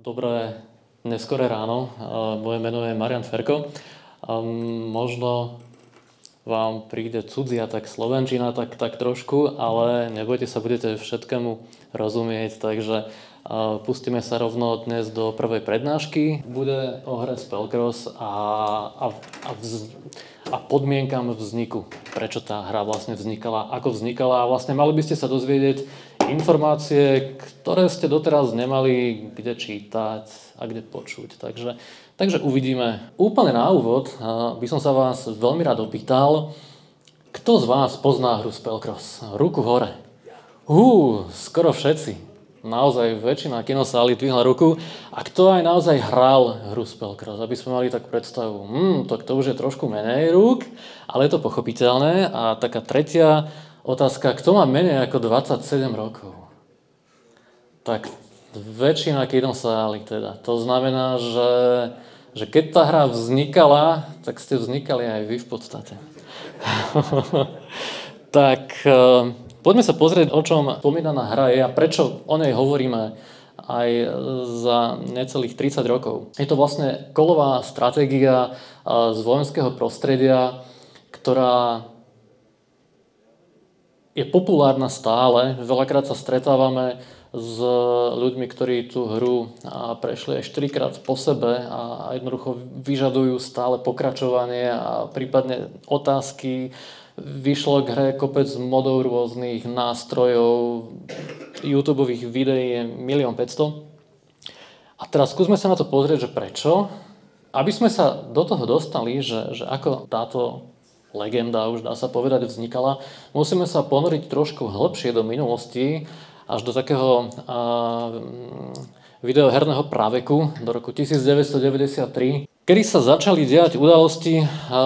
Dobré neskoré ráno. Moje meno je Marian Ferko. Možno vám príde cudzia tak slovenčina tak trošku, ale nebojte sa, budete všetkému rozumieť, takže pustíme sa rovno dnes do prvej prednášky. Bude o hre Spellcross a podmienkam vzniku, prečo tá hra vlastne vznikala, ako vznikala a vlastne mali by ste sa dozvedieť informácie, ktoré ste doteraz nemali kde čítať a kde počuť. Takže uvidíme. Úplne na úvod by som sa vás veľmi rád opýtal, kto z vás pozná hru Spellcross? Ruku hore. Skoro všetci. Naozaj väčšina kinosály dvihla ruku. A kto aj naozaj hral hru Spellcross? Aby sme mali takú predstavu. To už je trošku menej rúk, ale je to pochopiteľné. A taká tretia otázka, kto má menej ako 27 rokov? Tak väčšina kinosály teda. To znamená, že keď tá hra vznikala, tak ste vznikali aj vy v podstate. Tak poďme sa pozrieť, o čom spomínaná hra je a prečo o nej hovoríme aj za necelých 30 rokov. Je to vlastne kolová stratégia z vojenského prostredia, ktorá je populárna stále. Veľakrát sa stretávame s ľuďmi, ktorí tú hru prešli aj 4-krát po sebe a jednoducho vyžadujú stále pokračovanie a prípadne otázky. Vyšlo k hre kopec modov rôznych nástrojov, YouTubeových videí je 1 500 000. A teraz skúsme sa na to pozrieť, že prečo. Aby sme sa do toho dostali, že ako táto legenda, už dá sa povedať, vznikala, musíme sa ponoriť trošku hlbšie do minulosti, až do takého videoherného praveku, do roku 1993, kedy sa začali diať udalosti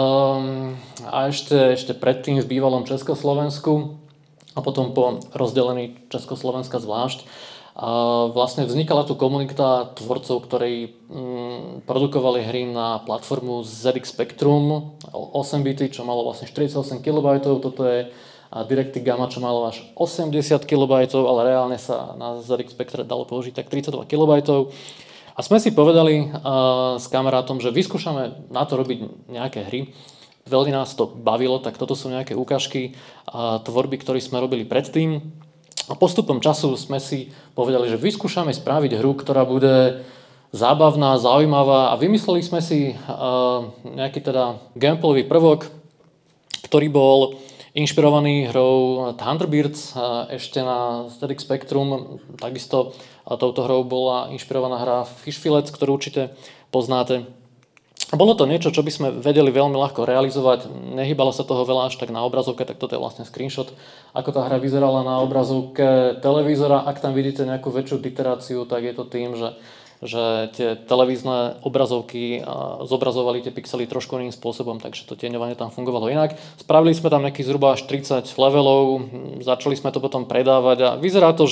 a ešte predtým v bývalom Československu a potom po rozdelení Československa zvlášť. Vlastne vznikala tu komunita tvorcov, ktorí produkovali hry na platformu ZX Spectrum 8-bity, čo malo vlastne 48 KB, toto je DirectX Gamma, čo malo až 80 KB, ale reálne sa na ZX Spectre dalo použiť tak 32 KB. A sme si povedali s kamarátom, že vyskúšame na to robiť nejaké hry. Veľmi nás to bavilo, tak toto sú nejaké ukážky tvorby, ktoré sme robili predtým. A postupom času sme si povedali, že vyskúšame spraviť hru, ktorá bude zábavná, zaujímavá a vymysleli sme si nejaký teda gameplayový prvok, ktorý bol inšpirovaný hrou Thunderbirds ešte na ZX Spectrum. Takisto touto hrou bola inšpirovaná hra Fish Fillets, ktorú určite poznáte. Bolo to niečo, čo by sme vedeli veľmi ľahko realizovať. Nehýbalo sa toho veľa až tak na obrazovke, tak toto je vlastne screenshot, ako tá hra vyzerala na obrazovke televízora. Ak tam vidíte nejakú väčšiu iteráciu, tak je to tým, že tie televízne obrazovky zobrazovali tie pixely trošku iným spôsobom, takže to tieňovanie tam fungovalo inak. Spravili sme tam nejakých zhruba až 30 levelov, začali sme to potom predávať a vyzerá to,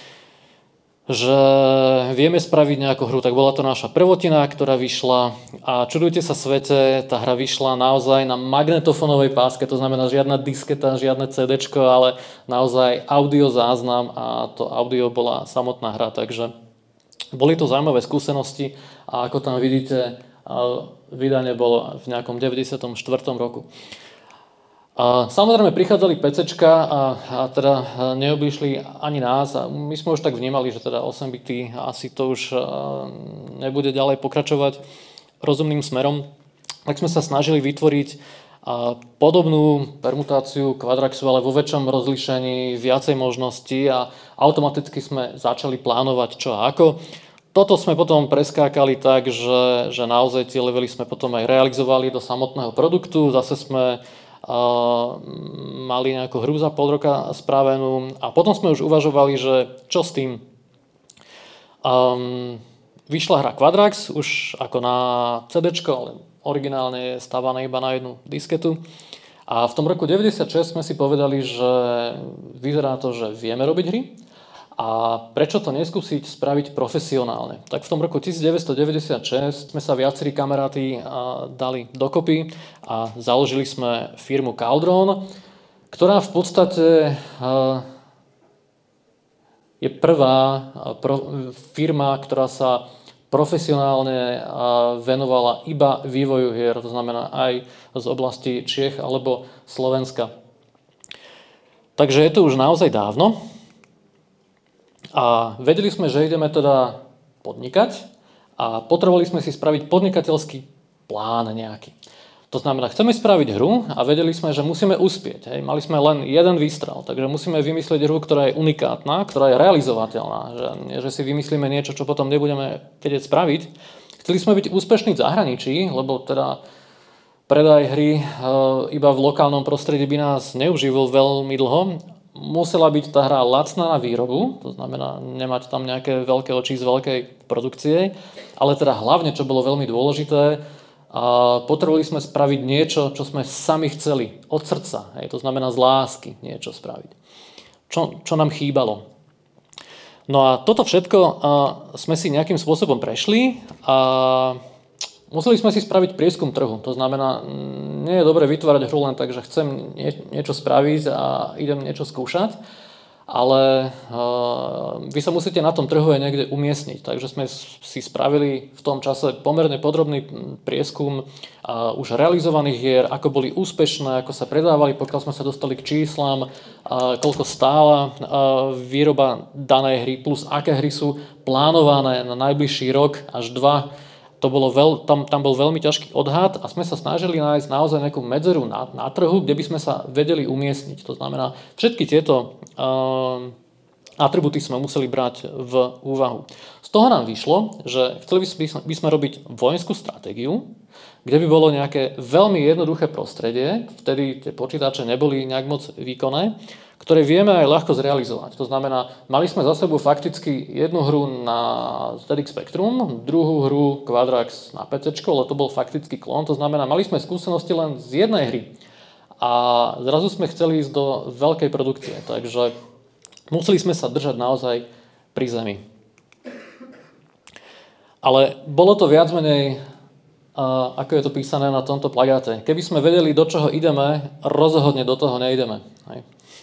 že vieme spraviť nejakú hru. Tak bola to naša prvotina, ktorá vyšla a čudujte sa svete, tá hra vyšla naozaj na magnetofónovej páske, to znamená žiadna disketa, žiadne CDčko, ale naozaj audio záznam a to audio bola samotná hra, takže boli to zaujímavé skúsenosti a ako tam vidíte, vydanie bolo v nejakom 94. roku. Samozrejme prichádzali PCčka a teda neoblišli ani nás a my sme už tak vnímali, že teda 8-bity asi to už nebude ďalej pokračovať rozumným smerom. Tak sme sa snažili vytvoriť podobnú permutáciu Quadraxu, ale vo väčšom rozlíšení, viacej možností a automaticky sme začali plánovať čo a ako. Toto sme potom preskákali tak, že naozaj tie levely sme potom aj realizovali do samotného produktu. Zase sme mali nejakú hru za pol roka spravenú a potom sme už uvažovali, že čo s tým. Vyšla hra Quadrax už ako na CDčko, ale originálne je stávané iba na jednu disketu. A v tom roku 96 sme si povedali, že vyzerá to, že vieme robiť hry a prečo to neskúsiť spraviť profesionálne. Tak v tom roku 1996 sme sa viacerí kamaráti dali dokopy a založili sme firmu Cauldron, ktorá v podstate je prvá firma, ktorá sa profesionálne venovala iba vývoju hier, to znamená aj z oblasti Čiech alebo Slovenska. Takže je to už naozaj dávno a vedeli sme, že ideme teda podnikať a potrebovali sme si spraviť podnikateľský plán nejaký. To znamená, chceme spraviť hru a vedeli sme, že musíme uspieť. Hej. Mali sme len jeden výstrel, takže musíme vymyslieť hru, ktorá je unikátna, ktorá je realizovateľná. Že si vymyslíme niečo, čo potom nebudeme vedieť spraviť. Chceli sme byť úspešní v zahraničí, lebo teda predaj hry iba v lokálnom prostredí by nás neuživil veľmi dlho. Musela byť tá hra lacná na výrobu, to znamená nemať tam nejaké veľké oči z veľkej produkcie, ale teda hlavne, čo bolo veľmi dôležité, a potrebovali sme spraviť niečo, čo sme sami chceli, od srdca. Hej, to znamená z lásky niečo spraviť. Čo nám chýbalo. No a toto všetko sme si nejakým spôsobom prešli a museli sme si spraviť prieskum trhu. To znamená, nie je dobre vytvárať hru len tak, že chcem niečo spraviť a idem niečo skúšať, ale vy sa musíte na tom trhu aj niekde umiestniť. Takže sme si spravili v tom čase pomerne podrobný prieskum už realizovaných hier, ako boli úspešné, ako sa predávali, pokiaľ sme sa dostali k číslam, koľko stála výroba danej hry, plus aké hry sú plánované na najbližší rok až 2. Tam bol veľmi ťažký odhad a sme sa snažili nájsť naozaj nejakú medzeru na trhu, kde by sme sa vedeli umiestniť. To znamená, všetky tieto atributy sme museli brať v úvahu. Z toho nám vyšlo, že chceli by sme robiť vojenskú stratégiu, kde by bolo nejaké veľmi jednoduché prostredie, vtedy tie počítače neboli nejak moc výkonné, ktoré vieme aj ľahko zrealizovať. To znamená, mali sme za sebou fakticky jednu hru na ZX Spectrum, druhú hru Quadrax na PC, ale to bol faktický klon. To znamená, mali sme skúsenosti len z jednej hry. A zrazu sme chceli ísť do veľkej produkcie, takže museli sme sa držať naozaj pri zemi. Ale bolo to viac menej, ako je to písané na tomto plagáte. Keby sme vedeli, do čoho ideme, rozhodne do toho neideme. Hej.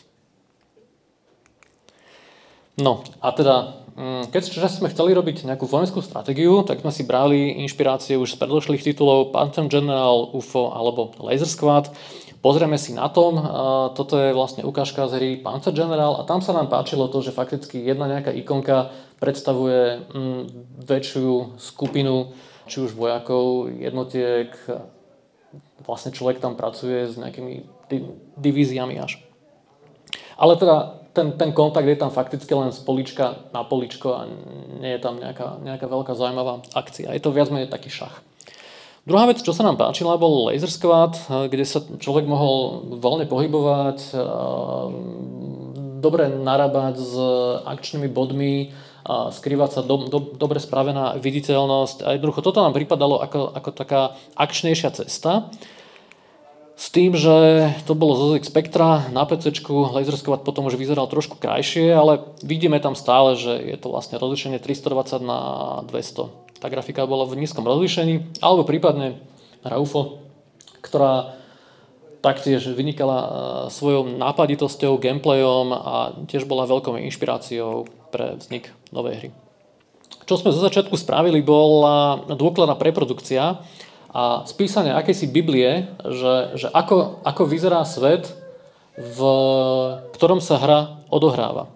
No a teda, keď sme chceli robiť nejakú vojenskú stratégiu, tak sme si brali inšpirácie už z predošlých titulov Phantom General, UFO alebo Laser Squad. Pozrieme si na tom, toto je vlastne ukážka z hry Panzer General a tam sa nám páčilo to, že fakticky jedna nejaká ikonka predstavuje väčšiu skupinu, či už vojakov, jednotiek, vlastne človek tam pracuje s nejakými divíziami až. Ale teda ten kontakt je tam fakticky len z polička na poličko a nie je tam nejaká veľká zaujímavá akcia. Je to viac menej taký šach. Druhá vec, čo sa nám páčila, bol Laser Squad, kde sa človek mohol voľne pohybovať, dobre narábať s akčnými bodmi, skrývať sa, dobre spravená viditeľnosť. A jednoducho toto nám pripadalo ako taká akčnejšia cesta. S tým, že to bolo zo ZX Spectra na PC-čku, Laser Squad potom už vyzeral trošku krajšie, ale vidíme tam stále, že je to vlastne rozlíšenie 320 na 200. Tá grafika bola v nízkom rozlíšení, alebo prípadne hra UFO, ktorá taktiež vynikala svojou nápaditosťou, gameplayom a tiež bola veľkou inšpiráciou pre vznik novej hry. Čo sme zo začiatku spravili, bola dôkladná preprodukcia a spísanie akejsi Biblie, že ako vyzerá svet, v ktorom sa hra odohráva.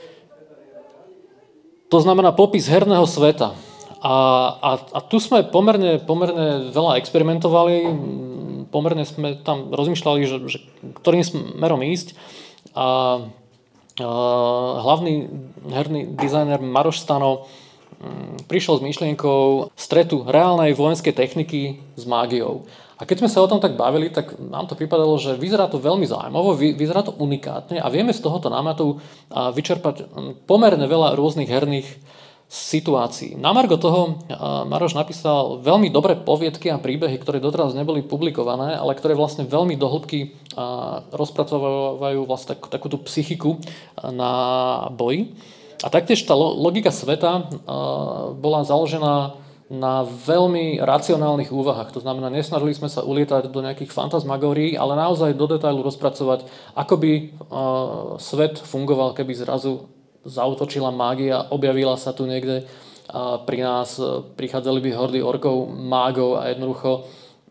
To znamená popis herného sveta. A tu sme pomerne veľa experimentovali, pomerne sme tam rozmýšľali, že ktorým smerom ísť. A hlavný herný dizajner Maroš Stano prišiel s myšlienkou stretu reálnej vojenskej techniky s mágiou. A keď sme sa o tom tak bavili, tak nám to pripadalo, že vyzerá to veľmi zaujímavo, vyzerá to unikátne a vieme z tohoto námatu vyčerpať pomerne veľa rôznych herných situácií. Na margo toho Maroš napísal veľmi dobré poviedky a príbehy, ktoré doteraz neboli publikované, ale ktoré vlastne veľmi do hĺbky rozpracovajú vlastne takúto psychiku na boji. A taktiež tá logika sveta bola založená na veľmi racionálnych úvahách. To znamená, nesnažili sme sa ulietať do nejakých fantasmagórií, ale naozaj do detailu rozpracovať, ako by svet fungoval, keby zrazu zaútočila mágia, objavila sa tu niekde pri nás prichádzali by hordy orkov, mágov a jednoducho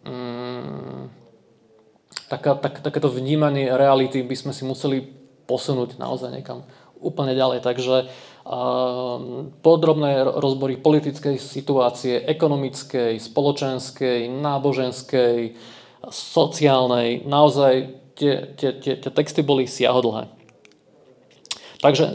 takéto vnímanie reality by sme si museli posunúť naozaj niekam úplne ďalej. Takže podrobné rozbory politickej situácie, ekonomickej, spoločenskej, náboženskej, sociálnej, naozaj tie texty boli siahodlhé. Takže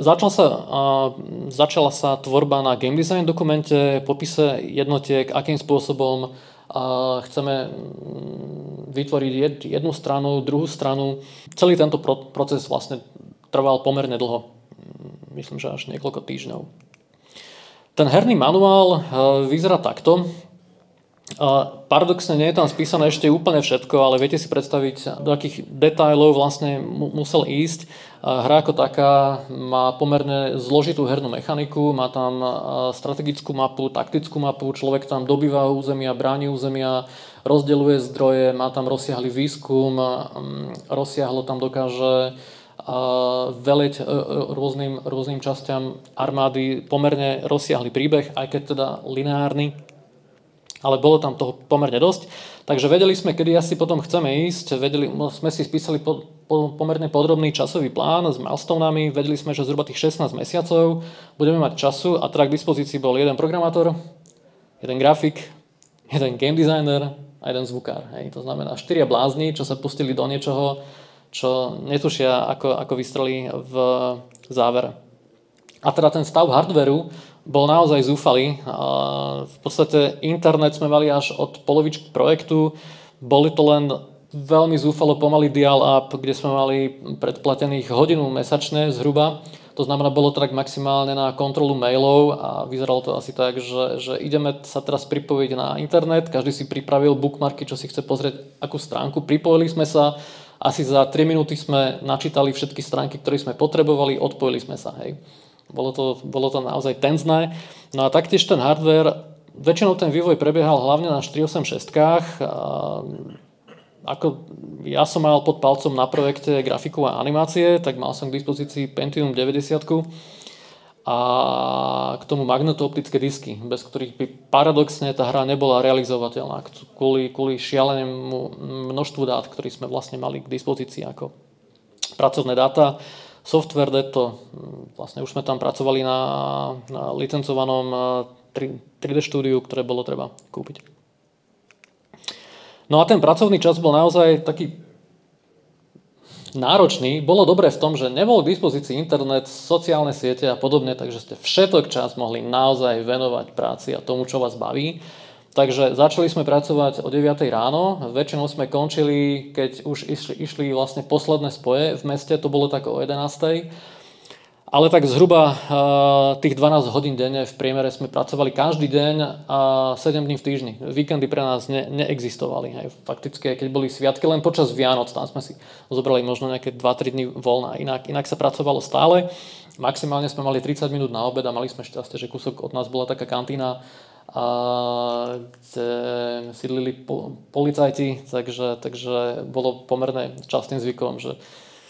začala sa tvorba na game design dokumente, popise jednotiek, akým spôsobom chceme vytvoriť jednu stranu, druhú stranu. Celý tento proces vlastne trval pomerne dlho. Myslím, že až niekoľko týždňov. Ten herný manuál vyzerá takto. Paradoxne nie je tam spísané ešte úplne všetko, ale viete si predstaviť, do akých detailov vlastne musel ísť. Hra ako taká má pomerne zložitú hernú mechaniku, má tam strategickú mapu, taktickú mapu, človek tam dobýva územia, bráni územia, rozdeľuje zdroje, má tam rozsiahly výskum, rozsiahlo tam dokáže veleť rôznym časťam armády pomerne rozsiahly príbeh, aj keď teda lineárny. Ale bolo tam toho pomerne dosť. Takže vedeli sme, kedy asi potom chceme ísť. Sme si spísali pomerne podrobný časový plán s milestonami. Vedeli sme, že zhruba tých 16 mesiacov budeme mať času a teda k dispozícii bol jeden programátor, jeden grafik, jeden game designer a jeden zvukár. Hej. To znamená 4 blázni, čo sa pustili do niečoho, čo netušia, ako vystrelí v závere. A teda ten stav hardvéru bol naozaj zúfalý. V podstate internet sme mali až od polovičky projektu. Boli to len veľmi zúfalo pomalý dial-up, kde sme mali predplatených hodinu mesačne zhruba. To znamená, bolo to tak maximálne na kontrolu mailov a vyzeralo to asi tak, že ideme sa teraz pripojiť na internet. Každý si pripravil bookmarky, čo si chce pozrieť, akú stránku. Pripojili sme sa. Asi za 3 minúty sme načítali všetky stránky, ktoré sme potrebovali, odpojili sme sa. Hej. Bolo to naozaj tenzné. No a taktiež ten hardware, väčšinou ten vývoj prebiehal hlavne na 486-kách. Ako ja som mal pod palcom na projekte grafiku a animácie, tak mal som k dispozícii Pentium 90 a k tomu magnetooptické disky, bez ktorých by paradoxne tá hra nebola realizovateľná kvôli šialenému množstvu dát, ktoré sme vlastne mali k dispozícii ako pracovné dáta. Software to vlastne už sme tam pracovali na licencovanom 3D štúdiu, ktoré bolo treba kúpiť. No a ten pracovný čas bol naozaj taký náročný. Bolo dobré v tom, že nebol k dispozícii internet, sociálne siete a podobne, takže ste všetok čas mohli naozaj venovať práci a tomu, čo vás baví. Takže začali sme pracovať o 9 ráno, väčšinou sme končili, keď už išli vlastne posledné spoje v meste, to bolo tak o 11. Ale tak zhruba tých 12 hodín denne v priemere sme pracovali každý deň a 7 dní v týždni. Víkendy pre nás neexistovali. Hej. Fakticky, keď boli sviatky, len počas Vianoc, tam sme si zobrali možno nejaké 2-3 dní voľna. Inak sa pracovalo stále. Maximálne sme mali 30 minút na obed a mali sme šťastie, že kúsok od nás bola taká kantína, kde sídlili policajti, takže bolo pomerne častým zvykom, že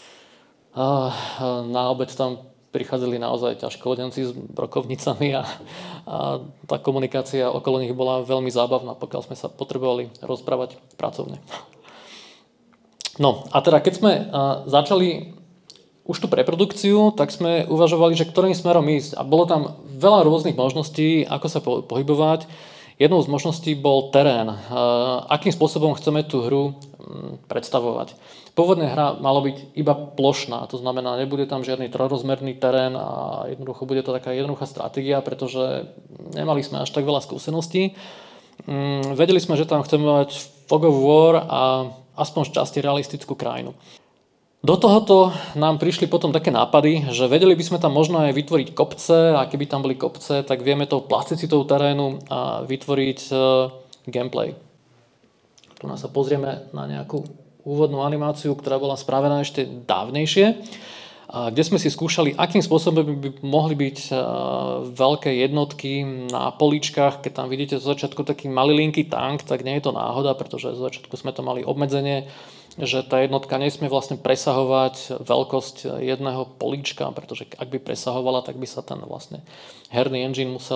na obed tam prichádzali naozaj ťažkohodenci s brokovnicami a tá komunikácia okolo nich bola veľmi zábavná, pokiaľ sme sa potrebovali rozprávať pracovne. No a teda keď sme začali už tú preprodukciu, tak sme uvažovali, že ktorým smerom ísť. A bolo tam veľa rôznych možností, ako sa pohybovať. Jednou z možností bol terén. Akým spôsobom chceme tú hru predstavovať. Pôvodne hra mala byť iba plošná, to znamená, nebude tam žiadny trojrozmerný terén a jednoducho bude to taká jednoduchá stratégia, pretože nemali sme až tak veľa skúseností. Vedeli sme, že tam chceme mať fog of war a aspoň z časti realistickú krajinu. Do tohoto nám prišli potom také nápady, že vedeli by sme tam možno aj vytvoriť kopce a keby tam boli kopce, tak vieme tou plasticitou terénu a vytvoriť gameplay. Tu nás sa pozrieme na nejakú úvodnú animáciu, ktorá bola spravená ešte dávnejšie, kde sme si skúšali, akým spôsobom by mohli byť veľké jednotky na políčkach. Keď tam vidíte zo začiatku taký malilinký tank, tak nie je to náhoda, pretože zo začiatku sme to mali obmedzenie, že tá jednotka nesmie vlastne presahovať veľkosť jedného políčka, pretože ak by presahovala, tak by sa ten vlastne herný engine musel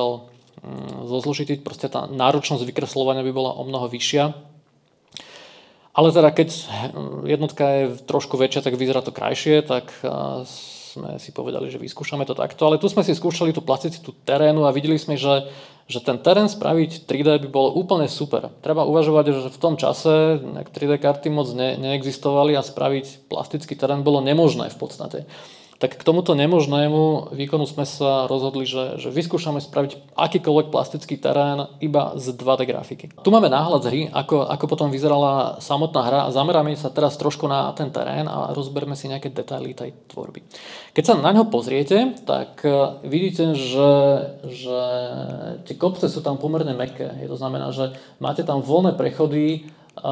zozložitiť, proste tá náročnosť vykresľovania by bola o mnoho vyššia. Ale teda keď jednotka je trošku väčšia, tak vyzerá to krajšie, tak sme si povedali, že vyskúšame to takto. Ale tu sme si skúšali tú plasticitu terénu a videli sme, že ten terén spraviť 3D by bolo úplne super. Treba uvažovať, že v tom čase 3D karty moc neexistovali a spraviť plastický terén bolo nemožné v podstate. Tak k tomuto nemožnému výkonu sme sa rozhodli, že vyskúšame spraviť akýkoľvek plastický terén iba z 2D grafiky. Tu máme náhľad z hry, ako potom vyzerala samotná hra a zameráme sa teraz trošku na ten terén a rozberme si nejaké detaily tej tvorby. Keď sa na ňo pozriete, tak vidíte, že tie kopce sú tam pomerne mäkké. To znamená, že máte tam voľné prechody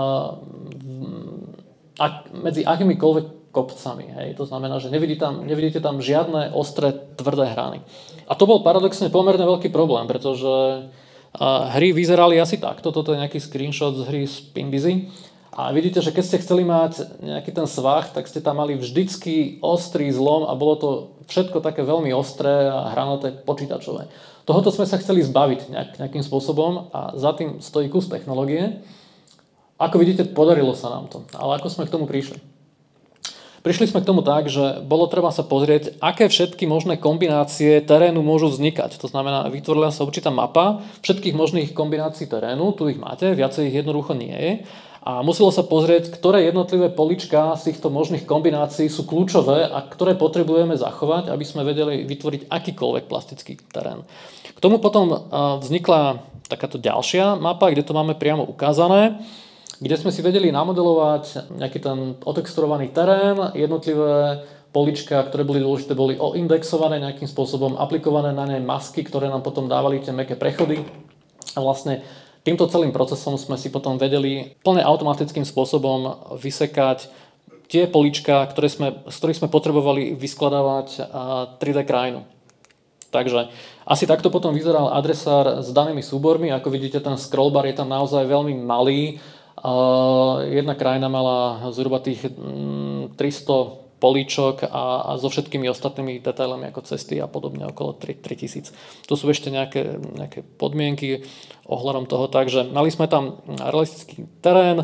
medzi akýmikoľvek kopcami. Hej. To znamená, že nevidíte tam žiadne ostré, tvrdé hrany. A to bol paradoxne pomerne veľký problém, pretože hry vyzerali asi takto. Toto je nejaký screenshot z hry Spinbizzy. A vidíte, že keď ste chceli mať nejaký ten svah, tak ste tam mali vždycky ostrý zlom a bolo to všetko také veľmi ostré a hranaté počítačové. Tohoto sme sa chceli zbaviť nejakým spôsobom a za tým stojí kus technológie. Ako vidíte, podarilo sa nám to. Ale ako sme k tomu prišli? Prišli sme k tomu tak, že bolo treba sa pozrieť, aké všetky možné kombinácie terénu môžu vznikať. To znamená, vytvorila sa určitá mapa všetkých možných kombinácií terénu, tu ich máte, viacej ich jednoducho nie je. A muselo sa pozrieť, ktoré jednotlivé polička z týchto možných kombinácií sú kľúčové a ktoré potrebujeme zachovať, aby sme vedeli vytvoriť akýkoľvek plastický terén. K tomu potom vznikla takáto ďalšia mapa, kde to máme priamo ukázané, kde sme si vedeli namodelovať nejaký ten otexturovaný terén, jednotlivé polička, ktoré boli dôležité, boli oindexované nejakým spôsobom, aplikované na ne masky, ktoré nám potom dávali tie mäkké prechody. A vlastne týmto celým procesom sme si potom vedeli plne automatickým spôsobom vysekať tie polička, z ktorých sme potrebovali vyskladávať 3D krajinu. Takže asi takto potom vyzeral adresár s danými súbormi. Ako vidíte, ten scrollbar je tam naozaj veľmi malý. Jedna krajina mala zhruba tých 300 políčok a so všetkými ostatnými detailami ako cesty a podobne okolo 3000. To sú ešte nejaké podmienky ohľadom toho, takže mali sme tam realistický terén,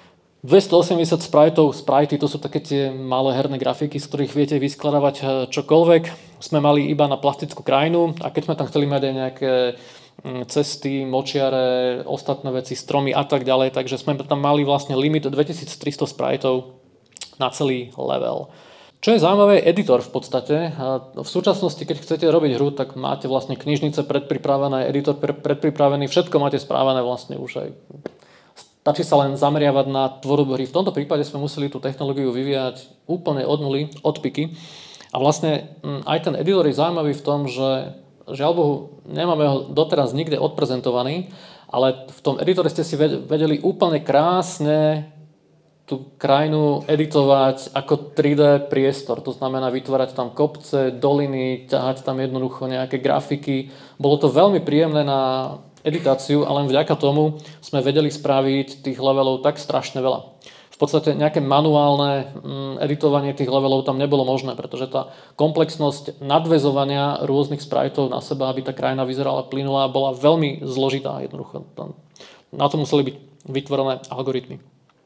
280 sprajty, to sú také tie malé herné grafiky, z ktorých viete vyskladávať čokoľvek. Sme mali iba na plastickú krajinu a keď sme tam chceli mať aj nejaké cesty, močiare, ostatné veci, stromy a tak ďalej, takže sme tam mali vlastne limit 2300 spriteov na celý level. Čo je zaujímavé, editor v podstate. V súčasnosti, keď chcete robiť hru, tak máte vlastne knižnice predpripravené, editor predpripravený, všetko máte správené vlastne už aj. Stačí sa len zameriavať na tvorbu hry. V tomto prípade sme museli tú technológiu vyvíjať úplne od nuly, od piky. A vlastne aj ten editor je zaujímavý v tom, že žiaľ Bohu, nemáme ho doteraz nikde odprezentovaný, ale v tom editore ste si vedeli úplne krásne tú krajinu editovať ako 3D priestor. To znamená vytvárať tam kopce, doliny, ťahať tam jednoducho nejaké grafiky. Bolo to veľmi príjemné na editáciu a len vďaka tomu sme vedeli spraviť tých levelov tak strašne veľa. V podstate nejaké manuálne editovanie tých levelov tam nebolo možné, pretože tá komplexnosť nadväzovania rôznych spriteov na seba, aby tá krajina vyzerala plynulá, bola veľmi zložitá jednoducho. Na to museli byť vytvorené algoritmy.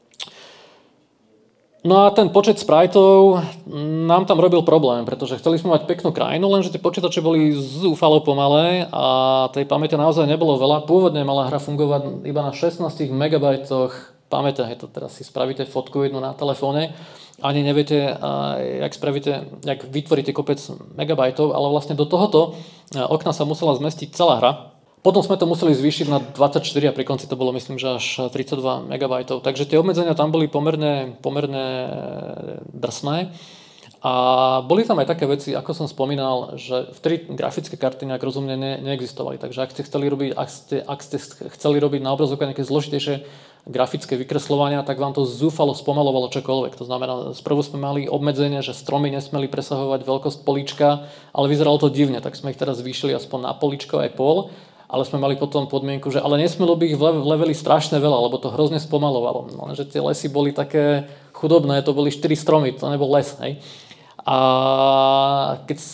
No a ten počet spriteov nám tam robil problém, pretože chceli sme mať peknú krajinu, lenže tie počítače boli zúfalo pomalé a tej pamäte naozaj nebolo veľa. Pôvodne mala hra fungovať iba na 16 MB pamäte, to teraz si spravíte fotku jednu na telefóne, ani neviete, jak vytvoríte kopec megabajtov, ale vlastne do tohoto okna sa musela zmestiť celá hra. Potom sme to museli zvýšiť na 24 a pri konci to bolo myslím, že až 32 MB. Takže tie obmedzenia tam boli pomerne drsné. A boli tam aj také veci, ako som spomínal, že vtedy grafické karty nejak rozumne neexistovali. Takže ak ste chceli robiť na obrazovke nejaké zložitejšie grafické vykresľovania, tak vám to zúfalo spomalovalo čokoľvek. To znamená, sprvu sme mali obmedzenie, že stromy nesmeli presahovať veľkosť políčka, ale vyzeralo to divne, tak sme ich teraz zvýšili aspoň na políčko aj pol, ale sme mali potom podmienku, že ale nesmelo by ich v leveli strašne veľa, lebo to hrozne spomalovalo. No, že tie lesy boli také chudobné, to boli 4 stromy, to nebol les, hej. A keď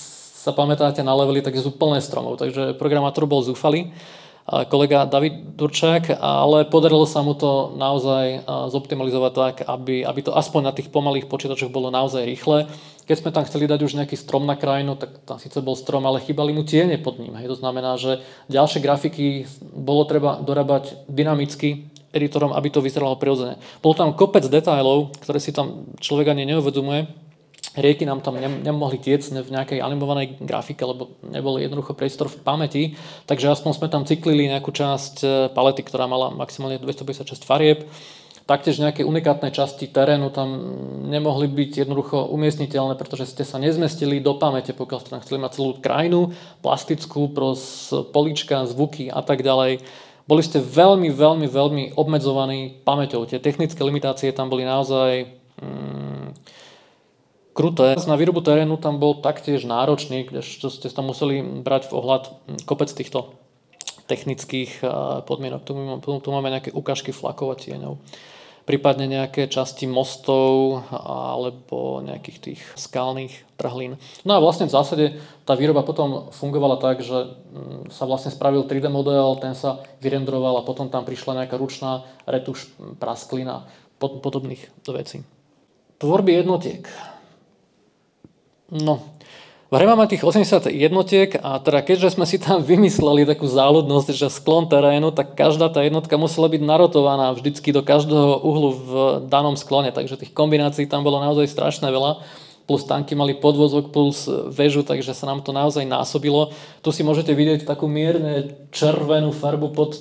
sa pamätáte na levely, tak sú plné stromov, takže programátor bol zúfalý, kolega David Durčák, ale podarilo sa mu to naozaj zoptimalizovať tak, aby to aspoň na tých pomalých počítačoch bolo naozaj rýchle. Keď sme tam chceli dať už nejaký strom na krajinu, tak tam síce bol strom, ale chýbali mu tiene pod ním. Hej. To znamená, že ďalšie grafiky bolo treba dorábať dynamicky editorom, aby to vyzeralo prirodzene. Bolo tam kopec detailov, ktoré si tam človek ani neuvedomuje. Rieky nám tam nemohli tiecť v nejakej animovanej grafike, lebo nebol jednoducho priestor v pamäti, takže aspoň sme tam cyklili nejakú časť palety, ktorá mala maximálne 256 farieb. Taktiež nejaké unikátne časti terénu tam nemohli byť jednoducho umiestniteľné, pretože ste sa nezmestili do pamäte, pokiaľ ste tam chceli mať celú krajinu, plastickú, políčka, zvuky a tak ďalej. Boli ste veľmi, veľmi, veľmi obmedzovaní pamäťou. Tie technické limitácie tam boli naozaj kruté. Na výrobu terénu tam bol taktiež náročný, kdežto ste tam museli brať v ohľad kopec týchto technických podmienok. Tu máme nejaké ukážky flakov a tieňov. Prípadne nejaké časti mostov alebo nejakých tých skalných trhlín. No a vlastne v zásade tá výroba potom fungovala tak, že sa vlastne spravil 3D model, ten sa vyrendroval a potom tam prišla nejaká ručná retuš, prasklina, podobných vecí. Tvorby jednotiek. No, v hre máme tých 80 jednotiek a teda keďže sme si tam vymysleli takú záľudnosť, že sklon terénu, tak každá tá jednotka musela byť narotovaná vždycky do každého uhlu v danom sklone, takže tých kombinácií tam bolo naozaj strašne veľa, plus tanky mali podvozok plus väžu, takže sa nám to naozaj násobilo. Tu si môžete vidieť takú mierne červenú farbu pod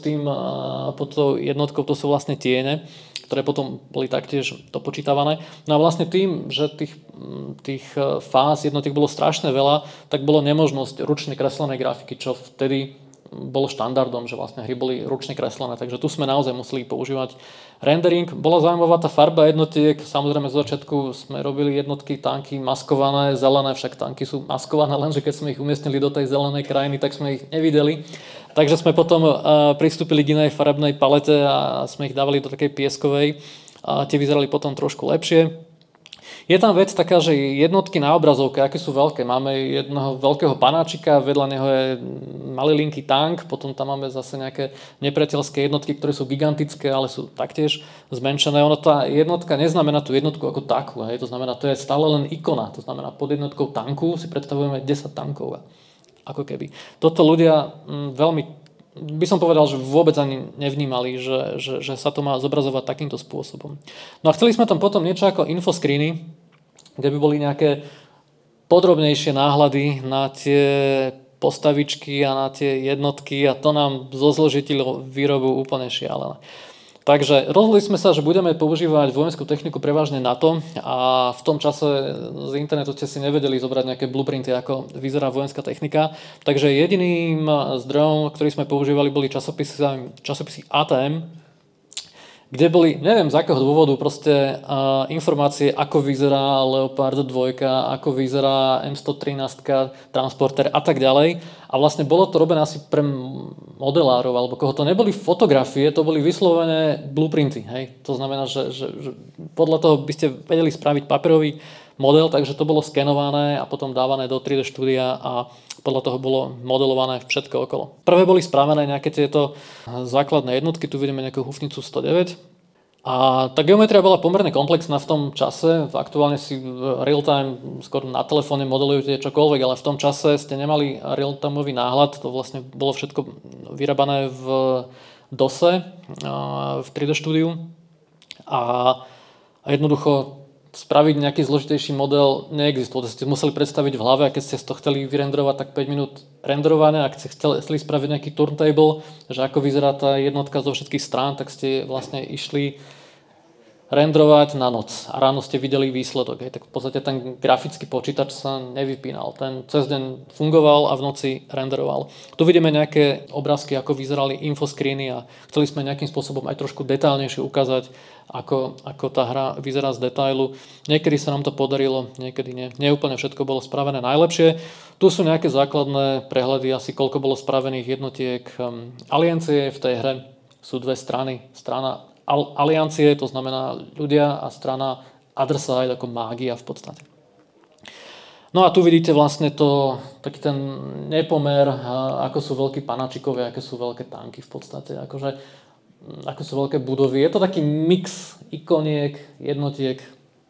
tou jednotkou, to sú vlastne tiene, ktoré potom boli taktiež dopočítavané. No a vlastne tým, že tých fáz jednotiek bolo strašne veľa, tak bolo nemožnosť ručne kreslenej grafiky, čo vtedy bolo štandardom, že vlastne hry boli ručne kreslené. Takže tu sme naozaj museli používať rendering. Bola zaujímavá tá farba jednotiek. Samozrejme z začiatku sme robili jednotky, tanky maskované, zelené, však tanky sú maskované, lenže keď sme ich umiestnili do tej zelenej krajiny, tak sme ich nevideli. Takže sme potom pristúpili k inej farebnej palete a sme ich dávali do takej pieskovej. A tie vyzerali potom trošku lepšie. Je tam vec taká, že jednotky na obrazovke, aké sú veľké. Máme jedného veľkého panáčika, vedľa neho je malilinký tank, potom tam máme zase nejaké nepriateľské jednotky, ktoré sú gigantické, ale sú taktiež zmenšené. Tá jednotka neznamená tú jednotku ako takú, hej. To znamená, to je stále len ikona. To znamená, pod jednotkou tanku si predstavujeme 10 tankov. Ako keby. Toto ľudia veľmi, by som povedal, že vôbec ani nevnímali, že sa to má zobrazovať takýmto spôsobom. No a chceli sme tam potom niečo ako infoscreeny, kde by boli nejaké podrobnejšie náhľady na tie postavičky a na tie jednotky a to nám zozložitilo výrobu úplne šialené. Takže rozhodli sme sa, že budeme používať vojenskú techniku prevažne na to a v tom čase z internetu ste si nevedeli zobrať nejaké blueprinty, ako vyzerá vojenská technika. Takže jediným zdrojom, ktorý sme používali, boli časopisy ATM, kde boli, neviem z akého dôvodu, proste informácie, ako vyzerá Leopard 2, ako vyzerá M113, transporter a tak ďalej. A vlastne bolo to robené asi pre modelárov, alebo koho to neboli fotografie, to boli vyslovené blueprinty. Hej? To znamená, že podľa toho by ste vedeli spraviť papierový model, takže to bolo skenované a potom dávané do 3D štúdia a podľa toho bolo modelované všetko okolo. Prvé boli spravené nejaké tieto základné jednotky, tu vidíme nejakú hufnicu 109. A tá geometria bola pomerne komplexná v tom čase. Aktuálne si real-time skôr na telefóne modelujete čokoľvek, ale v tom čase ste nemali real-timeový náhľad. To vlastne bolo všetko vyrábané v DOSe, v 3D štúdiu. A jednoducho spraviť nejaký zložitejší model neexistoval. Ste museli predstaviť v hlave a keď ste to chceli vyrendrovať, tak 5 minút renderovania. Ak ste chceli spraviť nejaký turntable, že ako vyzerá tá jednotka zo všetkých strán, tak ste vlastne išli renderovať na noc a ráno ste videli výsledok. Hej. Tak v podstate ten grafický počítač sa nevypínal. Ten cez deň fungoval a v noci renderoval. Tu vidíme nejaké obrázky, ako vyzerali infoscreeny a chceli sme nejakým spôsobom aj trošku detailnejšie ukázať, ako tá hra vyzerá z detailu. Niekedy sa nám to podarilo, niekedy nie. Nie úplne všetko bolo spravené najlepšie. Tu sú nejaké základné prehľady, asi koľko bolo spravených jednotiek aliancie v tej hre. Sú dve strany. Strana aliancie, to znamená ľudia, a strana other side, ako mágia v podstate. No a tu vidíte vlastne taký ten nepomer, ako sú veľkí panačikovia, aké sú veľké tanky v podstate, akože, ako sú veľké budovy. Je to taký mix ikoniek, jednotiek,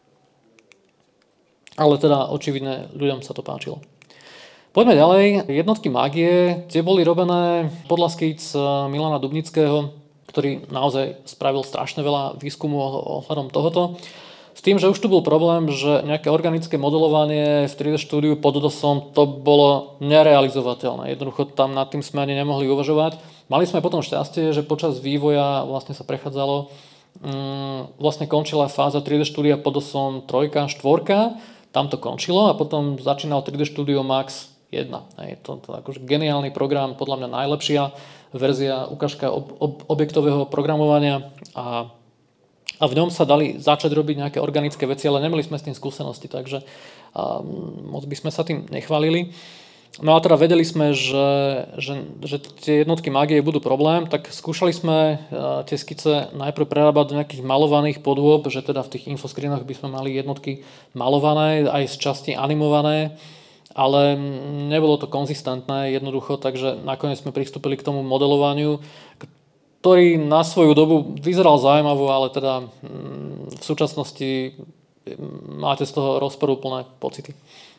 ale teda očividne ľuďom sa to páčilo. Poďme ďalej. Jednotky mágie, tie boli robené podľa skíc Milana Dubnického, ktorý naozaj spravil strašne veľa výskumu ohľadom tohoto. S tým, že už tu bol problém, že nejaké organické modelovanie v 3D štúdiu pod DOSom to bolo nerealizovateľné. Jednoducho tam nad tým sme ani nemohli uvažovať. Mali sme potom šťastie, že počas vývoja vlastne sa prechádzalo, vlastne končila fáza 3D štúdia pod DOSom 3, 4, tam to končilo a potom začínal 3D Studio Max 1. Je to akože geniálny program, podľa mňa najlepšia verzia, ukážka objektového programovania a v ňom sa dali začať robiť nejaké organické veci, ale nemali sme s tým skúsenosti, takže moc by sme sa tým nechválili. No a teda vedeli sme, že tie jednotky mágie budú problém, tak skúšali sme tie skice najprv prerábať do nejakých malovaných podôb, že teda v tých infoscreenoch by sme mali jednotky malované, aj z časti animované, ale nebolo to konzistentné jednoducho, takže nakoniec sme pristúpili k tomu modelovaniu, ktorý na svoju dobu vyzeral zaujímavo, ale teda v súčasnosti máte z toho rozporúplné pocity.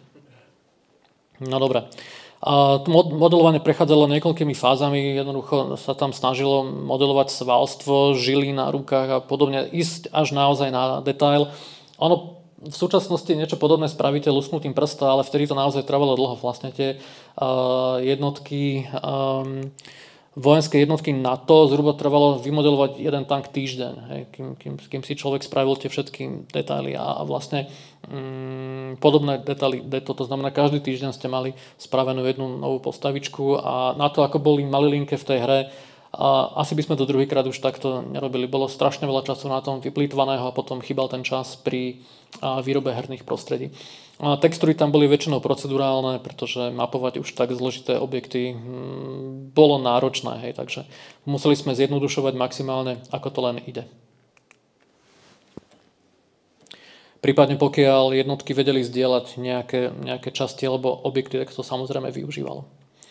No dobre. To modelovanie prechádzalo niekoľkými fázami, jednoducho sa tam snažilo modelovať svalstvo, žily na rukách a podobne, ísť až naozaj na detail. Ono v súčasnosti niečo podobné spravíte lusknutím prsta, ale vtedy to naozaj trvalo dlho. Vlastne tie jednotky vojenské jednotky NATO zhruba trvalo vymodelovať jeden tank týždeň, hej, kým si človek spravil tie všetky detaily a vlastne podobné detaily, to znamená, každý týždeň ste mali spravenú jednu novú postavičku a na to, ako boli malilinké v tej hre, asi by sme to druhýkrát už takto nerobili. Bolo strašne veľa času na tom vyplýtvaného a potom chýbal ten čas pri výrobe herných prostredí. Textúry tam boli väčšinou procedurálne, pretože mapovať už tak zložité objekty bolo náročné, hej, takže museli sme zjednodušovať maximálne, ako to len ide. Prípadne pokiaľ jednotky vedeli zdieľať nejaké časti alebo objekty, tak to samozrejme využívalo.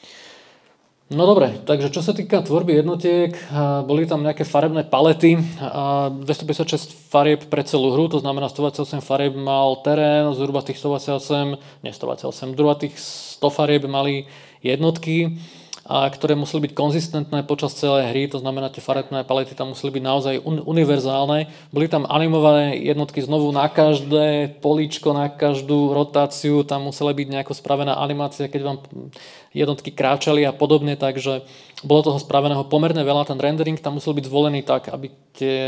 No dobre, takže čo sa týka tvorby jednotiek, boli tam nejaké farebné palety, 256 farieb pre celú hru, to znamená 128 farieb mal terén, zhruba tých 128, zhruba tých 100 farieb mali jednotky, ktoré museli byť konzistentné počas celej hry, to znamená, tie farebné palety tam museli byť naozaj univerzálne. Boli tam animované jednotky znovu na každé políčko, na každú rotáciu, tam musela byť nejako spravená animácia, keď vám jednotky kráčali a podobne, takže bolo toho spraveného pomerne veľa. Ten rendering tam musel byť zvolený tak, aby tie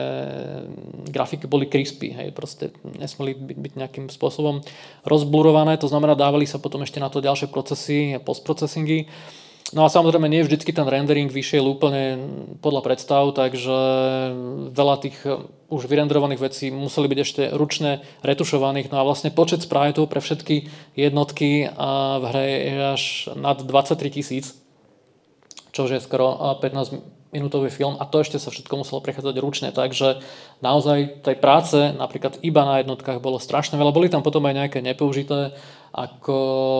grafiky boli crispy, hej, proste nesmeli byť nejakým spôsobom rozblurované, to znamená, dávali sa potom ešte na to ďalšie procesy, postprocesingy. No a samozrejme nie vždycky ten rendering vyšiel úplne podľa predstav, takže veľa tých už vyrenderovaných vecí museli byť ešte ručne retušovaných. No a vlastne počet spriteov pre všetky jednotky v hre je až nad 23 000, čo je skoro 15-minútový film a to ešte sa všetko muselo prechádzať ručne, takže naozaj tej práce napríklad iba na jednotkách bolo strašne veľa. Boli tam potom aj nejaké nepoužité ako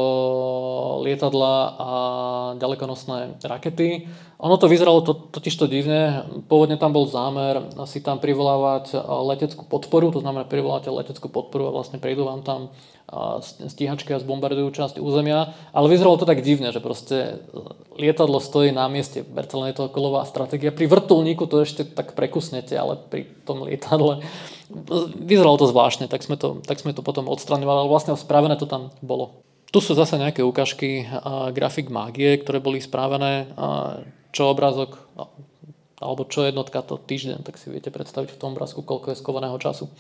lietadla a ďalekonosné rakety. Ono to vyzeralo totižto divne. Pôvodne tam bol zámer si tam privolávať leteckú podporu, to znamená privoláte leteckú podporu a vlastne prídu vám tam stíhačky a zbombardujú časť územia, ale vyzeralo to tak divne, že proste lietadlo stojí na mieste, verteľne je to kolová stratégia. Pri vrtuľníku to ešte tak prekusnete, ale pri tom lietadle vyzeralo to zvláštne, tak sme to potom odstraňovali, ale vlastne spravené to tam bolo. Tu sú zase nejaké ukážky grafik mágie, ktoré boli spravené, čo obrázok, alebo čo jednotka to týždeň, tak si viete predstaviť v tom obrázku, koľko je skovaného času.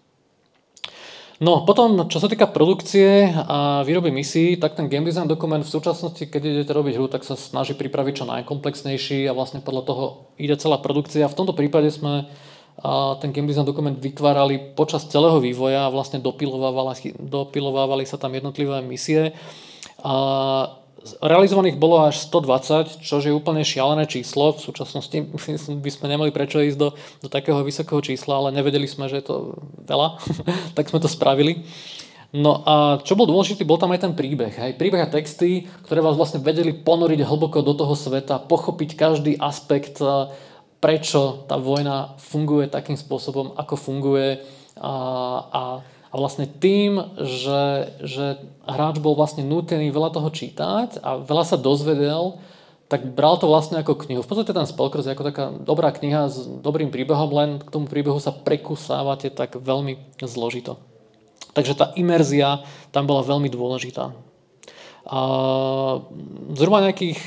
No potom, čo sa týka produkcie a výroby misií, tak ten game design dokument v súčasnosti, keď idete robiť hru, tak sa snaží pripraviť čo najkomplexnejší a vlastne podľa toho ide celá produkcia. V tomto prípade sme ten game design dokument vytvárali počas celého vývoja a vlastne dopilovávali sa tam jednotlivé misie. Realizovaných bolo až 120, čo je úplne šialené číslo. V súčasnosti by sme nemali prečo ísť do takého vysokého čísla, ale nevedeli sme, že je to veľa, tak sme to spravili. No a čo bol dôležitý, bol tam aj ten príbeh. Hej? Príbeh a texty, ktoré vás vlastne vedeli ponoriť hlboko do toho sveta, pochopiť každý aspekt, prečo tá vojna funguje takým spôsobom, ako funguje. A vlastne tým, že hráč bol vlastne nútený veľa toho čítať a veľa sa dozvedel, tak bral to vlastne ako knihu. V podstate ten Spellcross je ako taká dobrá kniha s dobrým príbehom, len k tomu príbehu sa prekusávate tak veľmi zložito. Takže tá imerzia tam bola veľmi dôležitá. A zhruba nejakých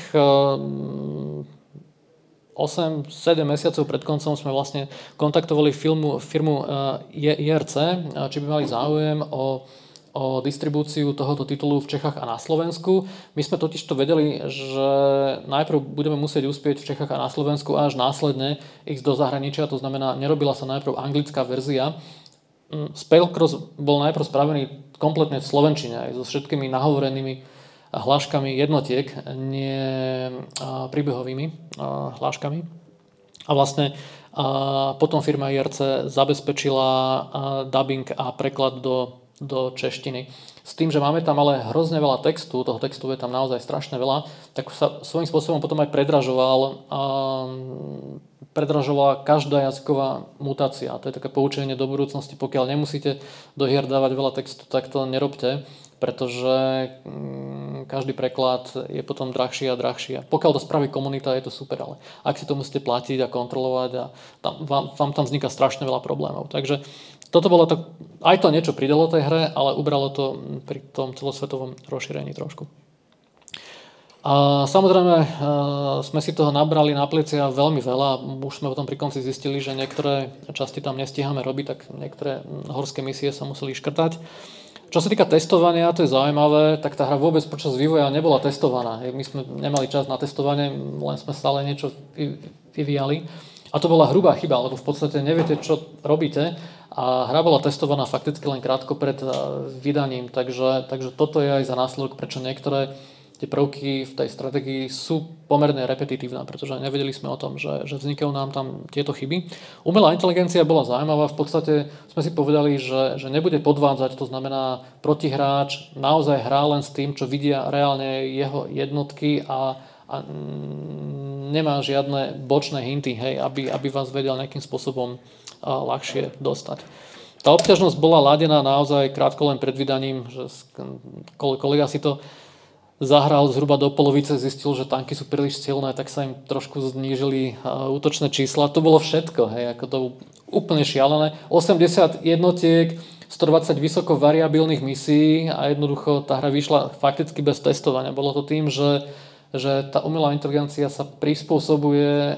8-7 mesiacov pred koncom sme vlastne kontaktovali firmu IRC, či by mali záujem o distribúciu tohoto titulu v Čechách a na Slovensku. My sme totiž to vedeli, že najprv budeme musieť uspieť v Čechách a na Slovensku a až následne ísť do zahraničia, to znamená, nerobila sa najprv anglická verzia. Spellcross bol najprv spravený kompletne v slovenčine, aj so všetkými nahovorenými hláškami jednotiek, nie príbehovými hláškami. A vlastne potom firma IRC zabezpečila dubbing a preklad do češtiny. S tým, že máme tam ale hrozne veľa textu, toho textu je tam naozaj strašne veľa, tak sa svojím spôsobom potom aj predražovala každá jazyková mutácia. To je také poučenie do budúcnosti. Pokiaľ nemusíte do hier dávať veľa textu, tak to nerobte, pretože každý preklad je potom drahší a drahší. A pokiaľ to spraví komunita, je to super, ale ak si to musíte platiť a kontrolovať, a vám tam vzniká strašne veľa problémov. Takže toto bolo to, aj to niečo pridalo tej hre, ale ubralo to pri tom celosvetovom rozšírení trošku. A samozrejme sme si toho nabrali na plecia veľmi veľa. Už sme potom pri konci zistili, že niektoré časti tam nestíhame robiť, tak niektoré horské misie sa museli škrtať. Čo sa týka testovania, to je zaujímavé, tak tá hra vôbec počas vývoja nebola testovaná. My sme nemali čas na testovanie, len sme stále niečo vyvíjali. A to bola hrubá chyba, lebo v podstate neviete, čo robíte. A hra bola testovaná fakticky len krátko pred vydaním. Takže toto je aj za následok, prečo niektoré tie prvky v tej stratégii sú pomerne repetitívne, pretože nevedeli sme o tom, že vznikajú nám tam tieto chyby. Umelá inteligencia bola zaujímavá, v podstate sme si povedali, že nebude podvádzať, to znamená protihráč naozaj hrá len s tým, čo vidia reálne jeho jednotky a nemá žiadne bočné hinty, hej, aby vás vedel nejakým spôsobom ľahšie dostať. Tá obťažnosť bola ladená naozaj krátko len pred vydaním, že kolega si to zahral zhruba do polovice, zistil, že tanky sú príliš silné, tak sa im trošku znížili útočné čísla. To bolo všetko, hej, ako to úplne šialené. 80 jednotiek, 120 vysoko variabilných misií a jednoducho tá hra vyšla fakticky bez testovania. Bolo to tým, že tá umelá inteligencia sa prispôsobuje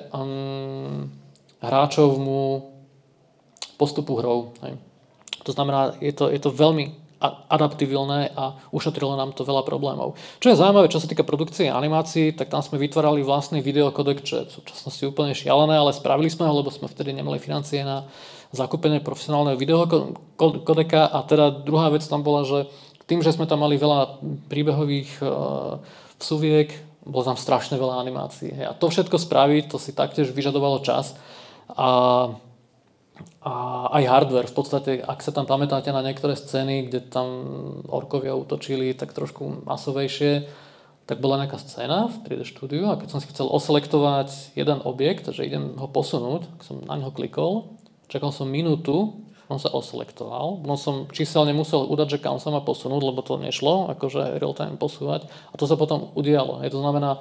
hráčovmu postupu hrou. Hej. To znamená, je to veľmi adaptibilné a ušetrilo nám to veľa problémov. Čo je zaujímavé, čo sa týka produkcie animácií, tak tam sme vytvárali vlastný videokodek, čo je v súčasnosti úplne šialené, ale spravili sme ho, lebo sme vtedy nemali financie na zakúpenie profesionálneho videokodeka. A teda druhá vec tam bola, že tým, že sme tam mali veľa príbehových vsuviek, bolo tam strašne veľa animácií. A to všetko spraviť, to si taktiež vyžadovalo čas a aj hardware. V podstate, ak sa tam pamätáte na niektoré scény, kde tam orkovia útočili tak trošku masovejšie, tak bola nejaká scéna v 3D štúdiu a keď som si chcel oselektovať jeden objekt, že idem ho posunúť, tak som na ňo klikol, čakal som minútu, on sa oselektoval, no som číselne musel udať, že kam sa má posunúť, lebo to nešlo, akože real time posúvať a to sa potom udialo. To znamená,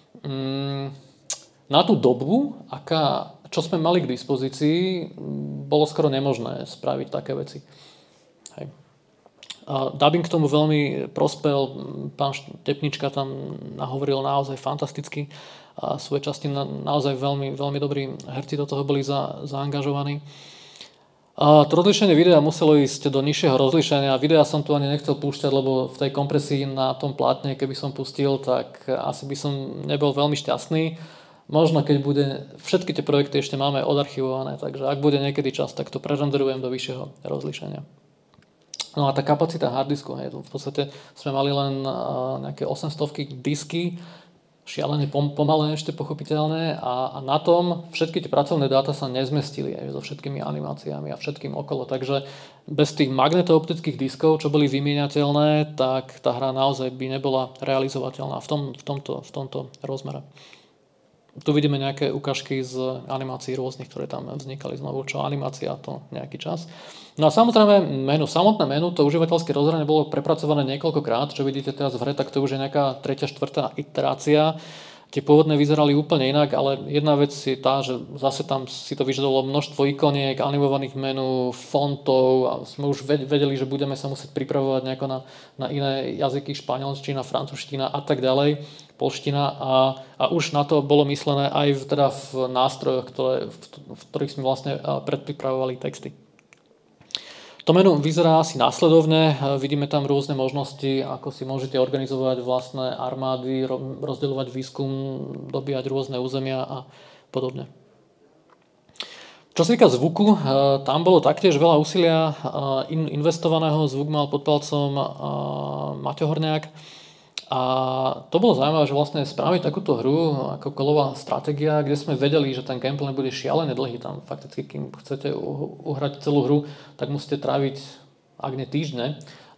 na tú dobu, čo sme mali k dispozícii, bolo skoro nemožné spraviť také veci. Hej. A dubbing k tomu veľmi prospel, pán Štepnička tam nahovoril naozaj fantasticky a svoje časti naozaj veľmi, veľmi dobrí herci do toho boli zaangažovaní. A to rozlíšenie videa muselo ísť do nižšieho rozlíšenia. Videa som tu ani nechcel púšťať, lebo v tej kompresii na tom plátne, keby som pustil, tak asi by som nebol veľmi šťastný. Možno keď všetky tie projekty ešte máme odarchivované, takže ak bude niekedy čas, tak to prerenderujem do vyššieho rozlíšenia. No a tá kapacita harddisku, v podstate sme mali len nejaké 800 disky, šialené pomalé ešte pochopiteľné a na tom všetky tie pracovné dáta sa nezmestili aj so všetkými animáciami a všetkým okolo, takže bez tých magnetooptických diskov, čo boli vymieňateľné, tak tá hra naozaj by nebola realizovateľná v tomto rozmere. Tu vidíme nejaké ukážky z animácií rôznych, ktoré tam vznikali znovu, čo animácia to nejaký čas. No a samozrejme samotné menu, to užívateľské rozhranie bolo prepracované niekoľkokrát, čo vidíte teraz v hre, tak to už je nejaká 3., 4. iterácia. Tie pôvodné vyzerali úplne inak, ale jedna vec je tá, že zase tam si to vyžadovalo množstvo ikoniek, animovaných menu, fontov a sme už vedeli, že budeme sa musieť pripravovať nejako na iné jazyky, španielčina, francúzština a tak ďalej, polština a už na to bolo myslené aj v nástrojoch, v ktorých sme vlastne predpripravovali texty. To menu vyzerá asi následovne. Vidíme tam rôzne možnosti, ako si môžete organizovať vlastné armády, rozdeľovať výskum, dobíjať rôzne územia a podobne. Čo sa týka zvuku, tam bolo taktiež veľa úsilia investovaného. Zvuk mal pod palcom Maťo Horniak. A to bolo zaujímavé, že vlastne spraviť takúto hru ako kolová stratégia, kde sme vedeli, že ten gameplay bude šialené dlhý. Tam fakticky, kým chcete uhrať celú hru, tak musíte tráviť, ak nie týždne,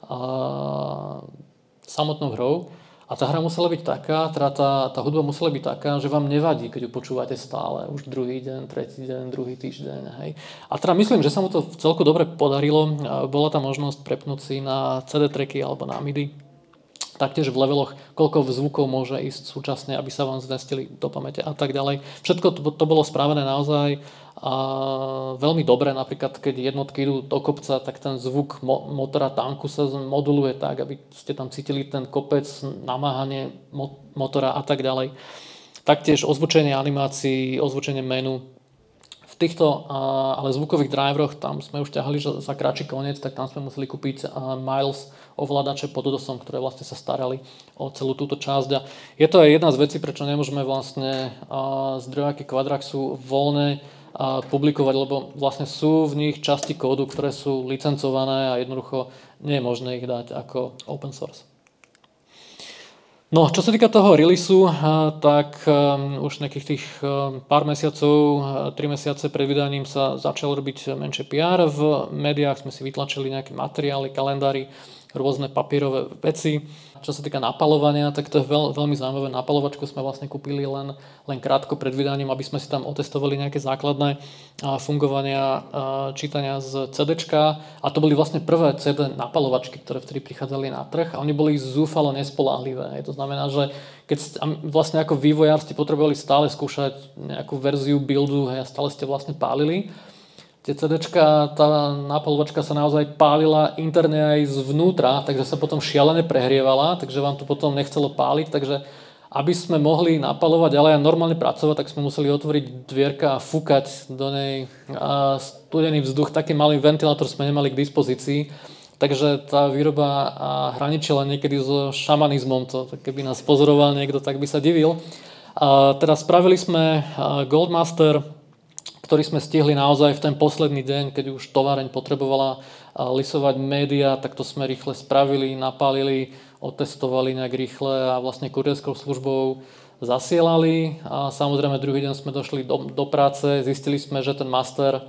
samotnou hrou. A tá hra musela byť taká, teda tá hudba musela byť taká, že vám nevadí, keď ju počúvate stále. Už druhý deň, tretí deň, druhý týždeň. Hej. A teda myslím, že sa mu to celku dobre podarilo. Bola tam možnosť prepnúť si na CD tracky alebo na MIDI. Taktiež v leveloch, koľko zvukov môže ísť súčasne, aby sa vám zvestili do pamäte a tak ďalej. Všetko to bolo spravené naozaj veľmi dobre. Napríklad, keď jednotky idú do kopca, tak ten zvuk motora tanku sa moduluje tak, aby ste tam cítili ten kopec, namáhanie motora a tak ďalej. Taktiež ozvučenie animácií, ozvučenie menu. V týchto ale zvukových driveroch, tam sme už ťahali za kratší koniec, tak tam sme museli kúpiť Miles ovládače pod DOSom, ktoré vlastne sa starali o celú túto časť. A je to aj jedna z vecí, prečo nemôžeme vlastne zdrojáky Quadraxu voľne publikovať, lebo vlastne sú v nich časti kódu, ktoré sú licencované a jednoducho nie je možné ich dať ako open source. No, čo sa týka toho releaseu, tak už nejakých tých pár mesiacov, 3 mesiace pred vydaním sa začal robiť menšie PR. V médiách sme si vytlačili nejaké materiály, kalendári, rôzne papierové veci. Čo sa týka napalovania, tak to je veľmi zaujímavé. Napalovačku sme vlastne kúpili len krátko pred vydaním, aby sme si tam otestovali nejaké základné fungovania čítania z CDčka. A to boli vlastne prvé CD napalovačky, ktoré vtedy prichádzali na trh a oni boli zúfalo nespoľahlivé. To znamená, že keď vlastne ako vývojár ste potrebovali stále skúšať nejakú verziu buildu a stále ste vlastne pálili. Tie CDčka, tá nápalovačka sa naozaj pálila interne aj zvnútra, takže sa potom šialene prehrievala, takže vám to potom nechcelo páliť, takže aby sme mohli napalovať ďalej a normálne pracovať, tak sme museli otvoriť dvierka a fúkať do nej studený vzduch, taký malý ventilátor sme nemali k dispozícii, takže tá výroba hraničila niekedy so šamanizmom, to keby nás pozoroval niekto, tak by sa divil. Teda spravili sme Goldmaster, ktorý sme stihli naozaj v ten posledný deň, keď už továreň potrebovala lisovať médiá, tak to sme rýchle spravili, napálili, otestovali nejak rýchle a vlastne kurierskou službou zasielali. A samozrejme druhý deň sme došli do práce, zistili sme, že ten master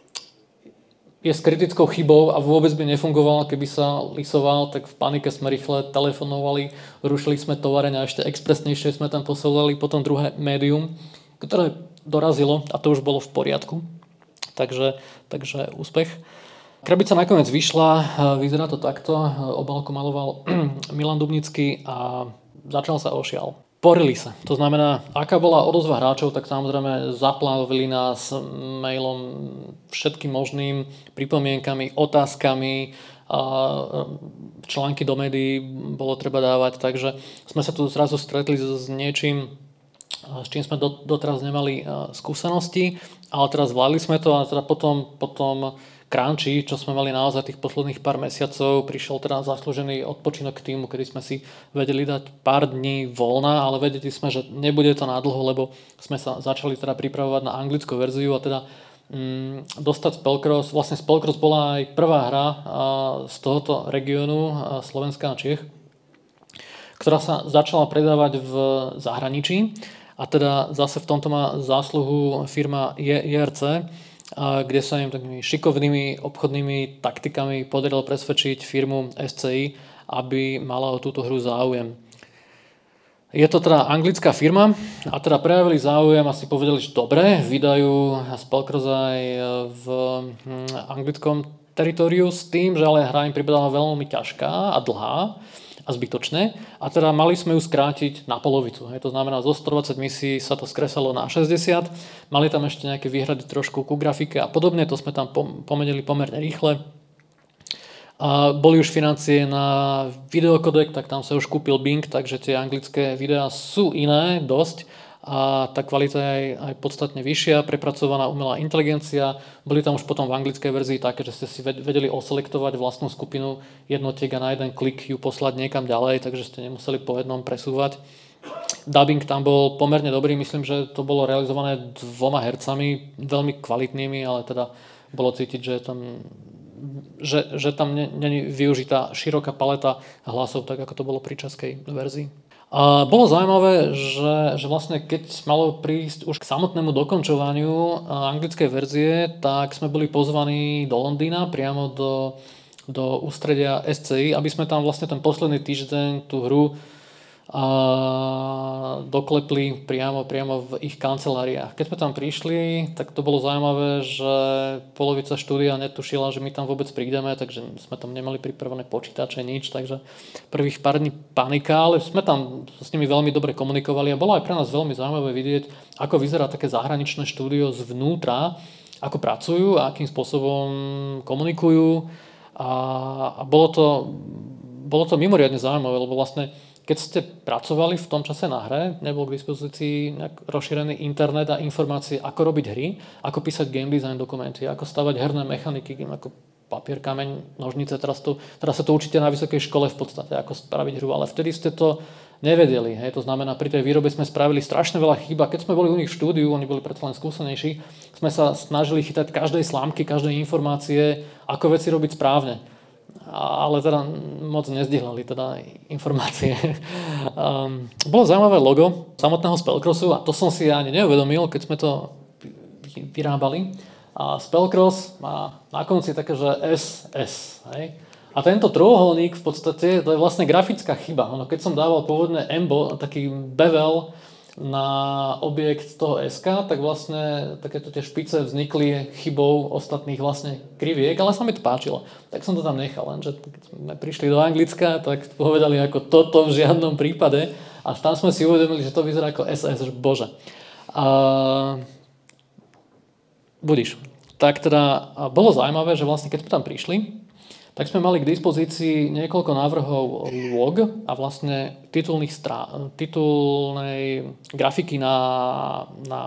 je s kritickou chybou a vôbec by nefungoval, keby sa lisoval, tak v panike sme rýchle telefonovali, rušili sme továreň a ešte expresnejšie sme tam posielali potom druhé médium, ktoré dorazilo a to už bolo v poriadku. Takže úspech. Krabica nakoniec vyšla, vyzerá to takto. Obálku maloval Milan Dubnický a začal sa ošial. Porili sa. To znamená, aká bola odozva hráčov, tak samozrejme zaplavili nás mailom všetkým možným pripomienkami, otázkami, články do médií bolo treba dávať, takže sme sa tu zrazu stretli s niečím, s čím sme doteraz nemali skúsenosti, ale teraz zvládli sme to a teda potom crunchi, čo sme mali naozaj tých posledných pár mesiacov, prišiel teda zaslúžený odpočinok k týmu, kedy sme si vedeli dať pár dní voľna, ale vedeli sme, že nebude to nadlho, lebo sme sa začali teda pripravovať na anglickú verziu a teda dostať Spellcross. Vlastne Spellcross bola aj prvá hra z tohoto regiónu Slovenska a Čiech, ktorá sa začala predávať v zahraničí. A teda zase v tomto má zásluhu firma JRC, kde sa im takými šikovnými obchodnými taktikami podarilo presvedčiť firmu SCI, aby mala o túto hru záujem. Je to teda anglická firma a teda prejavili záujem a si povedali, že dobre, vydajú Spellcross aj v anglickom teritóriu s tým, že ale hra im pripadala veľmi ťažká a dlhá a zbytočné a teda mali sme ju skrátiť na polovicu. To znamená, zo 120 misií sa to skresalo na 60, mali tam ešte nejaké výhrady trošku ku grafike a podobne, to sme tam pomenili pomerne rýchle. A boli už financie na videokodek, tak tam sa už kúpil Bing, takže tie anglické videá sú iné dosť a tá kvalita je aj podstatne vyššia, prepracovaná umelá inteligencia. Boli tam už potom v anglickej verzii také, že ste si vedeli oselektovať vlastnú skupinu jednotiek a na jeden klik ju poslať niekam ďalej, takže ste nemuseli po jednom presúvať. Dubbing tam bol pomerne dobrý, myslím, že to bolo realizované 2 hercami, veľmi kvalitnými, ale teda bolo cítiť, že tam není využitá široká paleta hlasov, tak ako to bolo pri českej verzii. A bolo zaujímavé, že vlastne keď malo prísť už k samotnému dokončovaniu anglickej verzie, tak sme boli pozvaní do Londýna, priamo do ústredia SCI, aby sme tam vlastne ten posledný týždeň tú hru doklepli priamo v ich kanceláriách. Keď sme tam prišli, tak to bolo zaujímavé, že polovica štúdia netušila, že my tam vôbec prídeme, takže sme tam nemali pripravené počítače, nič, takže prvých pár dní panika, ale sme tam s nimi veľmi dobre komunikovali a bolo aj pre nás veľmi zaujímavé vidieť, ako vyzerá také zahraničné štúdio zvnútra, ako pracujú a akým spôsobom komunikujú a bolo to mimoriadne zaujímavé, lebo vlastne keď ste pracovali v tom čase na hre, nebol k dispozícii nejak rozšírený internet a informácie, ako robiť hry, ako písať game design dokumenty, ako stavať herné mechaniky, ako papier, kameň, nožnice. Teraz sa to učíte na vysokej škole v podstate, ako spraviť hru, ale vtedy ste to nevedeli. To znamená, pri tej výrobe sme spravili strašne veľa chýb a keď sme boli u nich v štúdiu, oni boli predsa len skúsenejší, sme sa snažili chytať každej slámky, každej informácie, ako veci robiť správne. Ale teda moc nezdihlali teda informácie. Bolo zaujímavé logo samotného Spellcrossu a to som si ani neuvedomil, keď sme to vyrábali. A Spellcross má na konci také, že SS. Hej? A tento trojuholník v podstate to je vlastne grafická chyba. Keď som dával pôvodne taký bevel na objekt toho SK, tak vlastne takéto tie špice vznikli chybou ostatných vlastne kriviek, ale sa mi to páčilo. Tak som to tam nechal, lenže keď sme prišli do Anglicka, tak povedali ako toto v žiadnom prípade a tam sme si uvedomili, že to vyzerá ako SS, že bože. Budiš. Tak teda bolo zaujímavé, že vlastne keď sme tam prišli, tak sme mali k dispozícii niekoľko návrhov log a vlastne titulnej grafiky na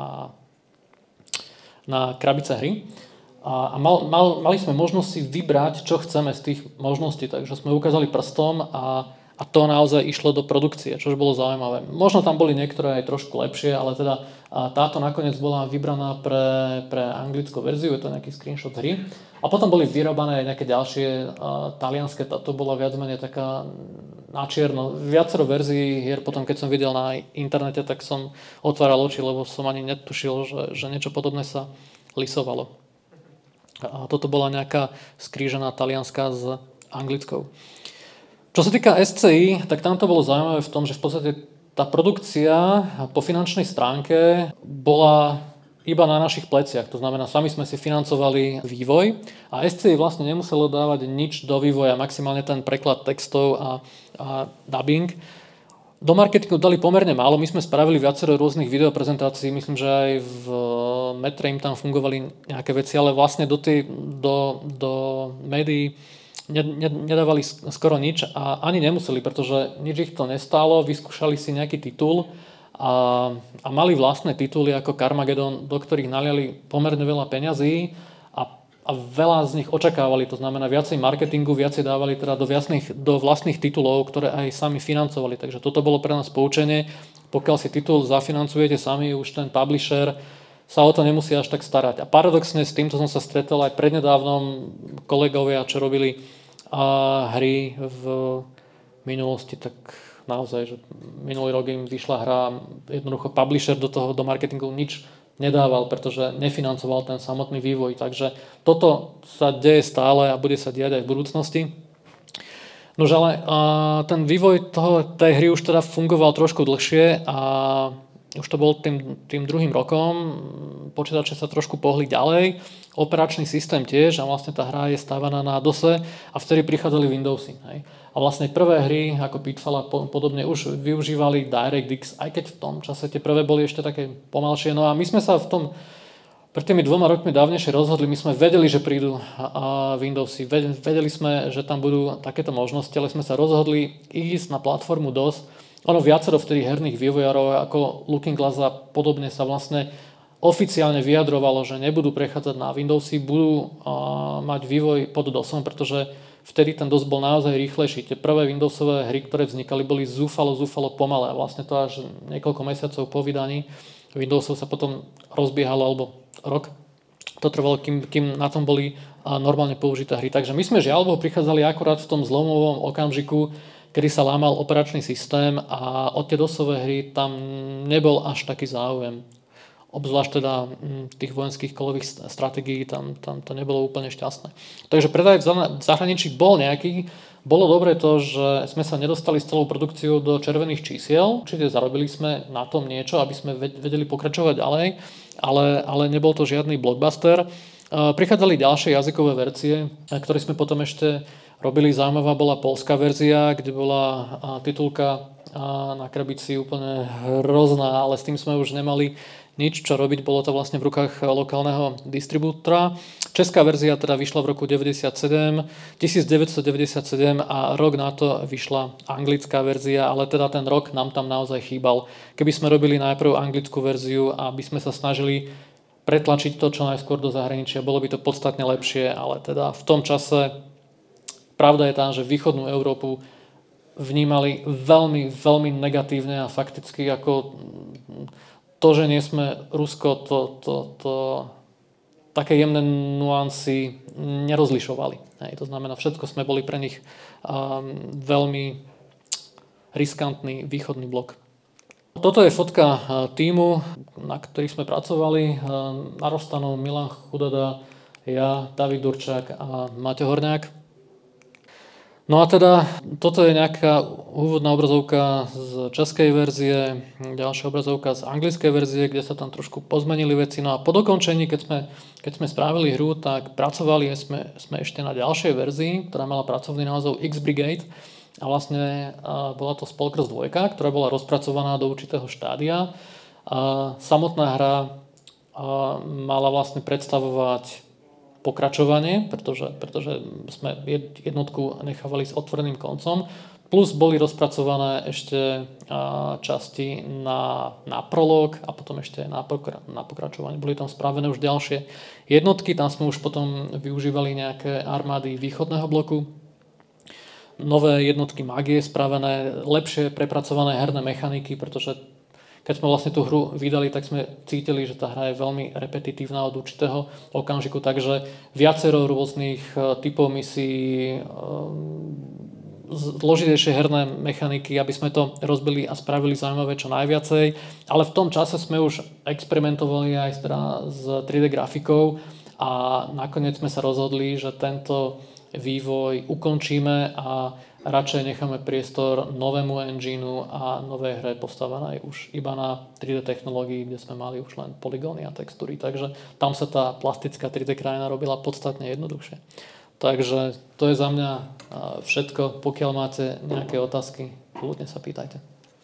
krabice hry. A mali sme možnosť si vybrať, čo chceme z tých možností, takže sme ukázali prstom a to naozaj išlo do produkcie, čo bolo zaujímavé. Možno tam boli niektoré aj trošku lepšie, ale teda táto nakoniec bola vybraná pre anglickú verziu, je to nejaký screenshot hry. A potom boli vyrobané aj nejaké ďalšie talianske, to bola viac menej taká na čierno. Viacero verzií hier potom, keď som videl na internete, tak som otváral oči, lebo som ani netušil, že niečo podobné sa lisovalo. A toto bola nejaká skrížená talianska s anglickou. Čo sa týka SCI, tak tam to bolo zaujímavé v tom, že v podstate tá produkcia po finančnej stránke bola iba na našich pleciach. To znamená, sami sme si financovali vývoj a SCI vlastne nemuselo dávať nič do vývoja, maximálne ten preklad textov a dubbing. Do marketingu dali pomerne málo, my sme spravili viacero rôznych videoprezentácií, myslím, že aj v Metre im tam fungovali nejaké veci, ale vlastne do médií nedávali skoro nič a ani nemuseli, pretože nič ich to nestálo, vyskúšali si nejaký titul a mali vlastné tituly ako Carmageddon, do ktorých naliali pomerne veľa peňazí a veľa z nich očakávali, to znamená viacej marketingu, viacej dávali teda do vlastných titulov, ktoré aj sami financovali, takže toto bolo pre nás poučenie, pokiaľ si titul zafinancujete sami, už ten publisher sa o to nemusí až tak starať. A paradoxne s týmto som sa stretol aj prednedávnom kolegovia, čo robili hry v minulosti, tak naozaj, že minulý rok im vyšla hra, jednoducho publisher do marketingu nič nedával, pretože nefinancoval ten samotný vývoj. Takže toto sa deje stále a bude sa diať aj v budúcnosti. Nože ale ten vývoj tej hry už teda fungoval trošku dlhšie a už to bol tým druhým rokom. Počítače sa trošku pohli ďalej. Operačný systém tiež a vlastne tá hra je stávaná na DOSe a vtedy prichádzali Windowsy. Hej. A vlastne prvé hry ako Pitfall a podobne už využívali DirectX, aj keď v tom čase tie prvé boli ešte také pomalšie. No a my sme sa pred tými 2 rokmi dávnejšie rozhodli, my sme vedeli, že prídu Windowsy, vedeli sme, že tam budú takéto možnosti, ale sme sa rozhodli ísť na platformu DOS. Ono viacero vtedy herných vývojárov ako Looking Glass a podobne sa vlastne oficiálne vyjadrovalo, že nebudú prechádzať na Windowsy, budú mať vývoj pod DOSom, pretože vtedy ten DOS bol naozaj rýchlejší. Tie prvé Windowsové hry, ktoré vznikali, boli zúfalo pomalé a vlastne to až niekoľko mesiacov po vydaní Windowsov sa potom rozbiehalo, alebo rok to trvalo, kým na tom boli normálne použité hry. Takže my sme žiaľ Bohu prichádzali akurát v tom zlomovom okamžiku, kedy sa lámal operačný systém a od tie DOSové hry tam nebol až taký záujem. Obzvlášť teda tých vojenských kolových stratégií tam to nebolo úplne šťastné. Takže predaj v zahraničí bol nejaký. Bolo dobre to, že sme sa nedostali s celou produkciou do červených čísiel. Určite zarobili sme na tom niečo, aby sme vedeli pokračovať ďalej, ale nebol to žiadny blockbuster. Prichádzali ďalšie jazykové verzie, ktoré sme potom ešte robili. Zaujímavá bola poľská verzia, kde bola titulka na krabici úplne hrozná, ale s tým sme už nemali nič, čo robiť, bolo to vlastne v rukách lokálneho distribútora. Česká verzia teda vyšla v roku 1997 a rok na to vyšla anglická verzia, ale teda ten rok nám tam naozaj chýbal. Keby sme robili najprv anglickú verziu, aby sme sa snažili pretlačiť to čo najskôr do zahraničia, bolo by to podstatne lepšie, ale teda v tom čase pravda je tá, že východnú Európu vnímali veľmi, veľmi negatívne a fakticky ako to, že nie sme Rusko, to také jemné nuancy nerozlišovali. Hej, to znamená, všetko sme boli pre nich veľmi riskantný východný blok. Toto je fotka tímu, na ktorých sme pracovali. Na Rostanov Milan Chudada, ja, David Durčák a Maťo Horňák. No a teda, toto je nejaká úvodná obrazovka z českej verzie, ďalšia obrazovka z anglickej verzie, kde sa tam trošku pozmenili veci. No a po dokončení, keď sme spravili hru, tak pracovali sme ešte na ďalšej verzii, ktorá mala pracovný názov X-Brigade. A vlastne bola to Spolkers 2, ktorá bola rozpracovaná do určitého štádia. A samotná hra mala vlastne predstavovať pokračovanie, pretože sme jednotku nechávali s otvoreným koncom, plus boli rozpracované ešte časti na prolog a potom ešte na pokračovanie. Boli tam spravené už ďalšie jednotky, tam sme už potom využívali nejaké armády východného bloku, nové jednotky magie spravené, lepšie prepracované herné mechaniky, pretože keď sme vlastne tú hru vydali, tak sme cítili, že tá hra je veľmi repetitívna od určitého okamžiku, takže viacero rôznych typov misií, zložitejšie herné mechaniky, aby sme to rozbili a spravili zaujímavé čo najviacej. Ale v tom čase sme už experimentovali aj s 3D grafikou a nakoniec sme sa rozhodli, že tento vývoj ukončíme a radšej necháme priestor novému engineu a novej hre postavenej už iba na 3D technológii, kde sme mali už len polygóny a textúry. Takže tam sa tá plastická 3D krajina robila podstatne jednoduchšie. Takže to je za mňa všetko. Pokiaľ máte nejaké otázky, kľudne sa pýtajte.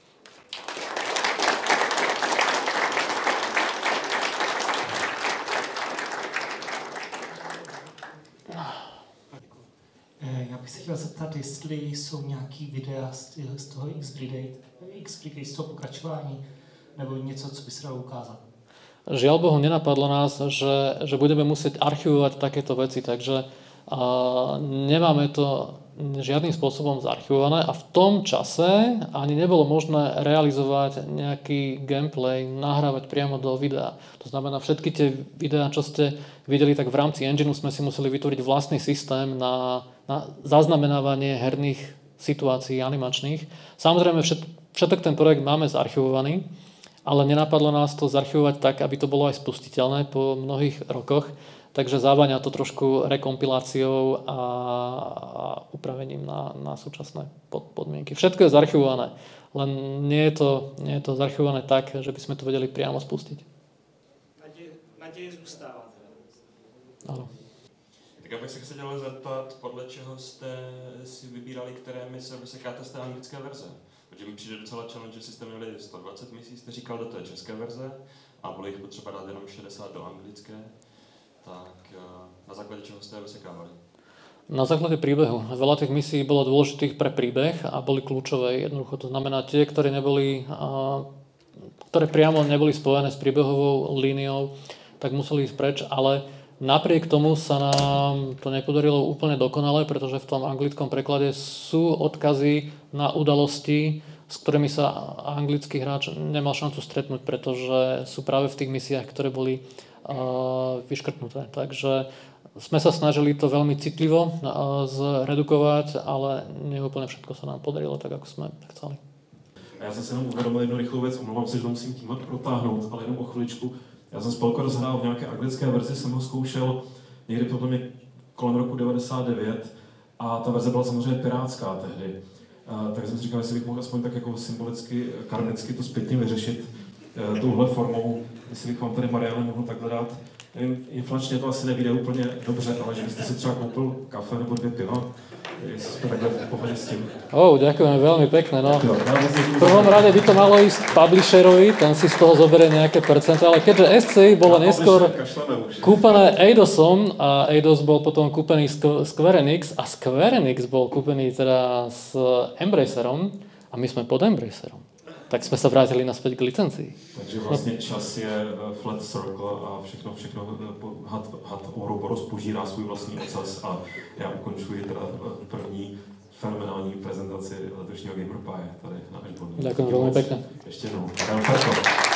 Já bych se chtěl zeptat, jestli jsou nějaký videa z toho X-Brigade, z toho pokračování, nebo něco, co by se dalo ukázat. Žiaľ Bohu, nenapadlo nás, že budeme musieť archivovať takéto veci, takže nemáme to žiadnym spôsobom zarchivované a v tom čase ani nebolo možné realizovať nejaký gameplay, nahrávať priamo do videa. To znamená, všetky tie videá, čo ste videli, tak v rámci engineu sme si museli vytvoriť vlastný systém na zaznamenávanie herných situácií animačných. Samozrejme, všetok ten projekt máme zarchivovaný, ale nenapadlo nás to zarchivovať tak, aby to bolo aj spustiteľné po mnohých rokoch, takže závaňa to trošku rekompiláciou a upravením na súčasné podmienky. Všetko je zarchivované, len nie je to zarchivované tak, že by sme to vedeli priamo spustiť. Naděje zůstává. Ano. Tak abych se chtěl zeptat, podle čeho jste si vybírali, které mise vysekáte z té anglické verze? Protože mi přijde docela challenge, že jste měli 120 misí, jste říkal, do té české verze a bylo jich potřeba dát jenom 60 do anglické. Tak na základě čeho jste je vysekávali? Na základe príbehu. Veľa tých misií bolo dôležitých pre príbeh a boli kľúčové. Jednoducho to znamená tie, ktoré priamo neboli spojené s príbehovou líniou, tak museli ísť preč, ale napriek tomu sa nám to nepodarilo úplne dokonale, pretože v tom anglickom preklade sú odkazy na udalosti, s ktorými sa anglický hráč nemal šancu stretnúť, pretože sú práve v tých misiách, ktoré boli vyškrtnuté. Takže sme sa snažili to veľmi citlivo zredukovať, ale nie úplne všetko sa nám podarilo tak, ako sme chceli. A já jsem si jenom uvědomil jednu rychlou věc, omlouvám se, že to musím tímhle protáhnout, ale jenom o chviličku. Já jsem Spolko rozhrál v nějaké anglické verzi, jsem ho zkoušel někdy podle mě kolem roku 99 a ta verze byla samozřejmě pirátská tehdy. Tak jsem si říkal, jestli bych mohl aspoň tak jako symbolicky, karmicky to zpětně vyřešit touhle formou, jestli bych vám tady Marianne mohl takhle dát. Nevím, inflačně to asi nevíde úplně dobře, ale že byste si třeba koupil kafe nebo 2 piva, jestli jsme takhle v pohodě s tím. Ďakujeme veľmi pekne. No. V prvom rade by to malo ísť publisherovi, ten si z toho zoberie nejaké percento, ale keďže SCI bolo neskôr kúpené Eidosom a Eidos bol potom kúpený Square Enix a Square Enix bol kúpený teda s Embracerom a my sme pod Embracerom, tak jsme se vrátili naspäť k licencii. Takže vlastně čas je flat circle a všechno had Ouroboros požírá svůj vlastní ocas a já ukončuji teda první fenomenální prezentaci letošního Gamer Pie tady na Edmondu. Ďakujem veľmi pekne. Ještě jednou.